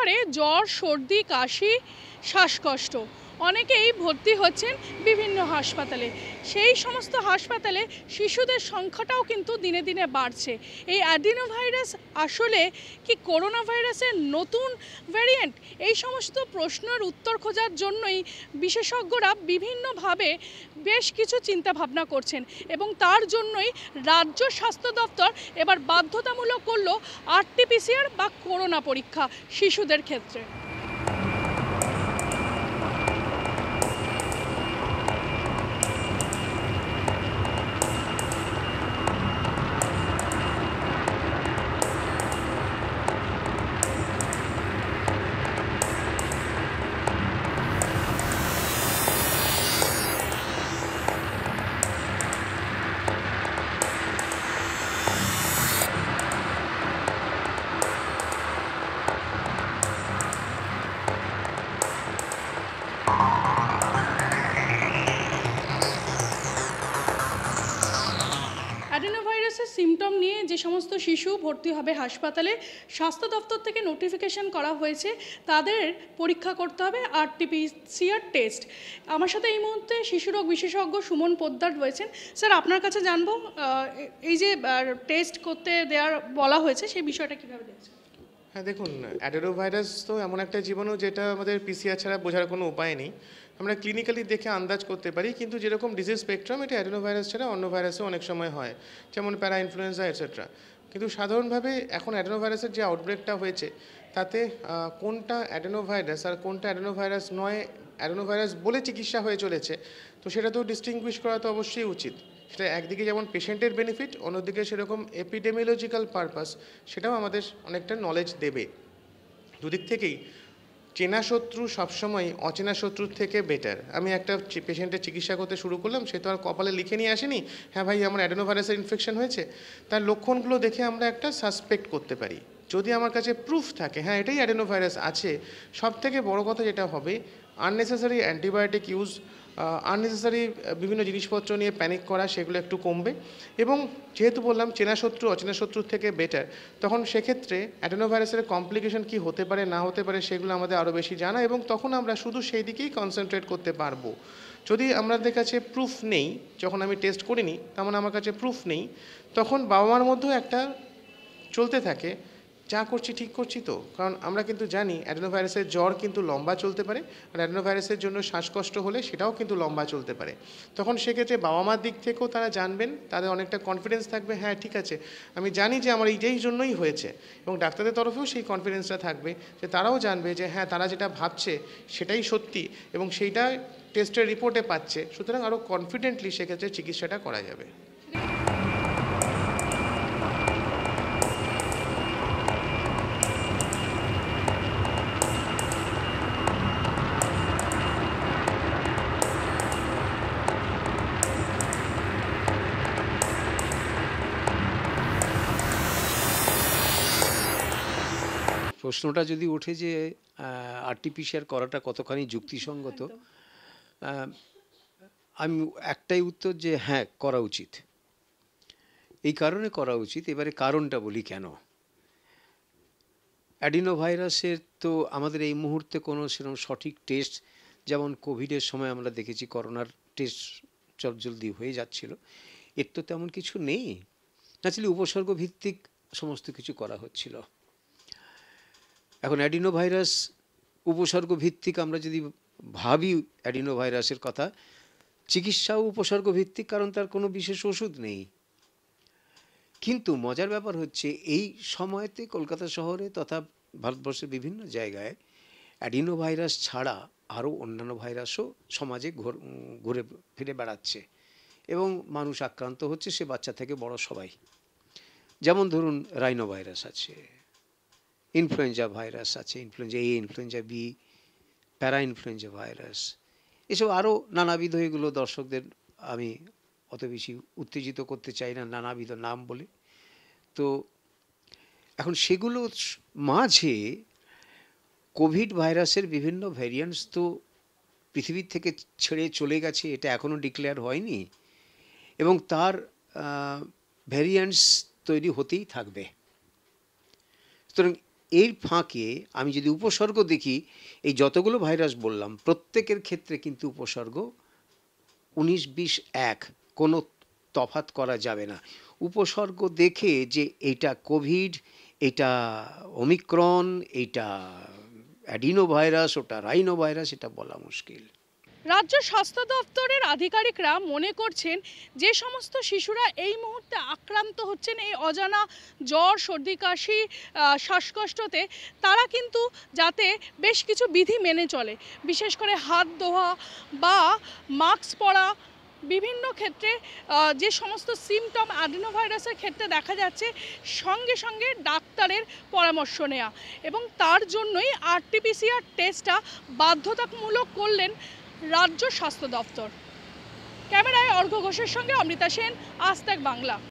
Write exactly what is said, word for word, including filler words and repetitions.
পারে জ্বর, সর্দি, কাশি, শ্বাসকষ্ট। অনেকেই ভর্তি হচ্ছেন বিভিন্ন হাসপাতালে। সেই সমস্ত হাসপাতালে শিশুদের সংখ্যাটাও কিন্তু দিনে দিনে বাড়ছে। এই অ্যাডিনোভাইরাস আসলে কি করোনা ভাইরাসের নতুন ভ্যারিয়েন্ট? এই সমস্ত প্রশ্নের উত্তর খোঁজার জন্যই বিশেষজ্ঞরা বিভিন্নভাবে বেশ কিছু চিন্তা ভাবনা করছেন এবং তার জন্যই রাজ্য স্বাস্থ্য দপ্তর এবার বাধ্যতামূলক করলো আরটিপিসিআর বা করোনা পরীক্ষা শিশুদের ক্ষেত্রে। অ্যাডেনোভাইরাসের সিমটম নিয়ে যে সমস্ত শিশু ভর্তি হবে হাসপাতালে, স্বাস্থ্য দপ্তর থেকে নোটিফিকেশন করা হয়েছে তাদের পরীক্ষা করতে হবে আরটিপিসিআর টেস্ট। আমার সাথে এই মুহূর্তে শিশুরোগ বিশেষজ্ঞ সুমন পোদ্দার রয়েছেন। স্যার, আপনার কাছে জানবো এই যে টেস্ট করতে দেওয়ার বলা হয়েছে সেই বিষয়টা কীভাবে দেখছেন? হ্যাঁ, দেখুন, অ্যাডেনোভাইরাস তো এমন একটা জীবাণু যেটা আমাদের পিসিআর ছাড়া বোঝার কোনো উপায় নেই। আমরা ক্লিনিক্যালি দেখে আন্দাজ করতে পারি, কিন্তু যেরকম ডিজিজ স্পেকট্রাম এটা অ্যাডেনোভাইরাস ছাড়া অন্য ভাইরাসও অনেক সময় হয়, যেমন প্যারা ইনফ্লুয়েঞ্জা এটসেট্রা। কিন্তু সাধারণভাবে এখন অ্যাডেনোভাইরাসের যে আউটব্রেকটা হয়েছে তাতে কোনটা অ্যাডেনোভাইরাস আর কোনটা অ্যাডেনোভাইরাস নয়, অ্যাডেনোভাইরাস বলে চিকিৎসা হয়ে চলেছে, তো সেটা তো ডিস্টিংগুইশ করা তো অবশ্যই উচিত। সেটা একদিকে যেমন পেশেন্টের বেনিফিট, অন্যদিকে সেরকম এপিডেমিওলজিক্যাল পারপাস, সেটাও আমাদের অনেকটা নলেজ দেবে। দুদিক থেকেই চেনা শত্রু সবসময় অচেনা শত্রুর থেকে বেটার। আমি একটা পেশেন্টের চিকিৎসা করতে শুরু করলাম, সে তো আর কপালে লিখে নিয়ে আসেনি হ্যাঁ ভাই আমার অ্যাডেনোভাইরাসের ইনফেকশন হয়েছে। তার লক্ষণগুলো দেখে আমরা একটা সাসপেক্ট করতে পারি। যদি আমার কাছে প্রুফ থাকে হ্যাঁ এটাই অ্যাডেনোভাইরাস আছে, সব থেকে বড় কথা যেটা হবে, আননেসেসারি অ্যান্টিবায়োটিক ইউজ, আননেসেসারি বিভিন্ন জিনিসপত্র নিয়ে প্যানিক করা, সেগুলো একটু কমবে। এবং যেহেতু বললাম চেনা শত্রু অচেনা শত্রুর থেকে বেটার, তখন সেক্ষেত্রে অ্যাডেনোভাইরাসের কমপ্লিকেশন কি হতে পারে না হতে পারে সেগুলো আমাদের আরও বেশি জানা, এবং তখন আমরা শুধু সেই দিকেই কনসেন্ট্রেট করতে পারবো। যদি আমাদের কাছে প্রুফ নেই, যখন আমি টেস্ট করিনি তেমন আমার কাছে প্রুফ নেই, তখন বাবা মার মধ্যেও একটা চলতে থাকে যা করছি ঠিক করছি তো। কারণ আমরা কিন্তু জানি অ্যাডেনোভাইরাসের জ্বর কিন্তু লম্বা চলতে পারে, আর অ্যাডেনোভাইরাসের জন্য শ্বাসকষ্ট হলে সেটাও কিন্তু লম্বা চলতে পারে। তখন সেক্ষেত্রে বাবা মার দিক থেকেও তারা জানবেন, তাদের অনেকটা কনফিডেন্স থাকবে, হ্যাঁ ঠিক আছে আমি জানি যে আমার এইটাই জন্যই হয়েছে। এবং ডাক্তারদের তরফেও সেই কনফিডেন্সটা থাকবে যে তারাও জানবে যে হ্যাঁ তারা যেটা ভাবছে সেটাই সত্যি এবং সেইটা টেস্টের রিপোর্টে পাচ্ছে, সুতরাং আরও কনফিডেন্টলি সেক্ষেত্রে চিকিৎসাটা করা যাবে। প্রশ্নটা যদি ওঠে যে আরটিপিসিআর করাটা কতখানি যুক্তিসঙ্গত, আমি একটাই উত্তর যে হ্যাঁ করা উচিত। এই কারণে করা উচিত, এবারে কারণটা বলি কেন। অ্যাডিনোভাইরাসের তো আমাদের এই মুহূর্তে কোনো সেরকম সঠিক টেস্ট, যেমন কোভিডের সময় আমরা দেখেছি করোনার টেস্ট চটজলদি হয়ে যাচ্ছিল, এর তো তেমন কিছু নেই। ন্যাচারালি উপসর্গ ভিত্তিক সমস্ত কিছু করা হচ্ছিল। এখন অ্যাডিনোভাইরাস উপসর্গ ভিত্তিক আমরা যদি ভাবি অ্যাডিনোভাইরাসের কথা, চিকিৎসাও উপসর্গ ভিত্তিক, কারণ তার কোনো বিশেষ ওষুধ নেই। কিন্তু মজার ব্যাপার হচ্ছে এই সময়তে কলকাতা শহরে তথা ভারতবর্ষের বিভিন্ন জায়গায় অ্যাডিনোভাইরাস ছাড়া আরও অন্যান্য ভাইরাসও সমাজে ঘুরে ফিরে বেড়াচ্ছে এবং মানুষ আক্রান্ত হচ্ছে, সে বাচ্চা থেকে বড় সবাই। যেমন ধরুন রাইনো ভাইরাস আছে, ইনফ্লুয়েঞ্জা ভাইরাস আছে, influenza A, influenza B, parainfluenza virus, এসব আরও নানাবিধ। এগুলো দর্শকদের আমি অত বেশি উত্তেজিত করতে চাই না নানাবিধ নাম বলে। তো এখন সেগুলোর মাঝে কোভিড ভাইরাসের বিভিন্ন ভ্যারিয়েন্টস তো পৃথিবীর থেকে ছেড়ে চলে গেছে, এটা এখনও ডিক্লেয়ার হয়নি এবং তার ভ্যারিয়েন্টস তৈরি হতেই থাকবে। সুতরাং এর ফাঁকে আমি যদি উপসর্গ দেখি, এই যতগুলো ভাইরাস বললাম প্রত্যেকের ক্ষেত্রে কিন্তু উপসর্গ উনিশ বিশ এক, কোনো তফাৎ করা যাবে না। উপসর্গ দেখে যে এইটা কোভিড, এটা ওমিক্রন, এইটা অ্যাডিনো ভাইরাস, ওটা রাইনো ভাইরাস, এটা বলা মুশকিল। রাজ্য স্বাস্থ্য দপ্তরের আধিকারিকরা মনে করছেন যে সমস্ত শিশুরা এই মুহূর্তে আক্রান্ত হচ্ছেন এই অজানা জ্বর, সর্দি, কাশি, শ্বাসকষ্টতে, তারা কিন্তু যাতে বেশ কিছু বিধি মেনে চলে, বিশেষ করে হাত ধোয়া বা মাস্ক পরা, বিভিন্ন ক্ষেত্রে যে সমস্ত সিমটম অ্যাডিনোভাইরাসের ক্ষেত্রে দেখা যাচ্ছে সঙ্গে সঙ্গে ডাক্তারের পরামর্শ নেওয়া, এবং তার জন্যই আরটিপিসিআর টেস্টটা বাধ্যতামূলক করলেন রাজ্য স্বাস্থ্য দপ্তর। ক্যামেরায় অর্ঘ্য ঘোষের সঙ্গে অমৃতা সেন, আজ তাক বাংলা।